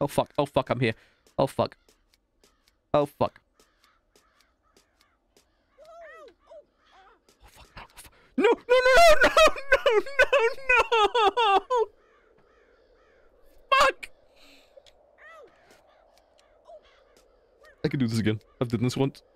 Oh, fuck. Oh, fuck. I'm here. Oh, fuck. Oh, fuck. Oh, fuck. Oh, fuck. No, no, no, no, no, no, no! Fuck! I can do this again. I've done this once.